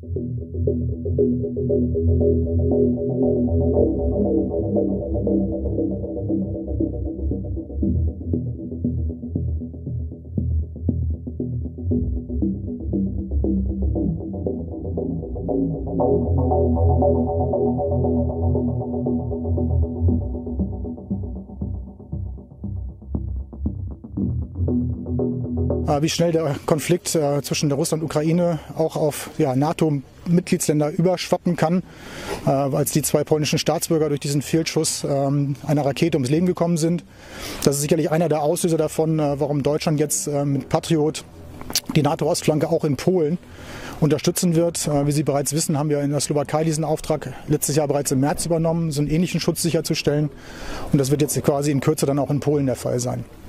Wie schnell der Konflikt zwischen der Russland und Ukraine auch auf NATO-Mitgliedsländer überschwappen kann, als die 2 polnischen Staatsbürger durch diesen Fehlschuss einer Rakete ums Leben gekommen sind. Das ist sicherlich einer der Auslöser davon, warum Deutschland jetzt mit Patriot die NATO-Ostflanke auch in Polen unterstützen wird. Wie Sie bereits wissen, haben wir in der Slowakei diesen Auftrag letztes Jahr bereits im März übernommen, so einen ähnlichen Schutz sicherzustellen. Und das wird jetzt quasi in Kürze dann auch in Polen der Fall sein.